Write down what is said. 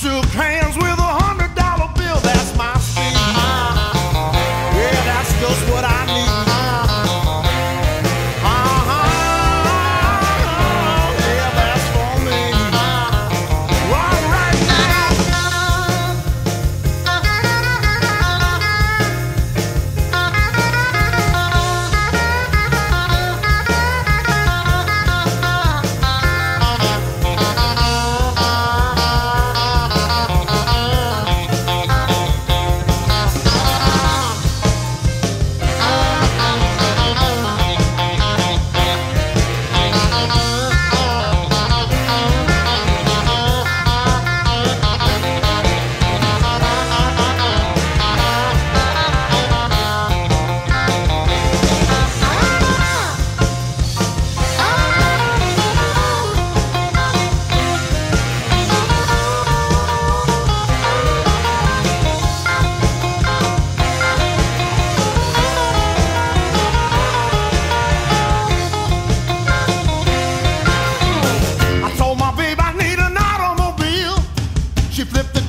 shook hands with $100 bill. That's my speed. Yeah, that's just what I need. Yeah, that's for me. All right now. She flipped the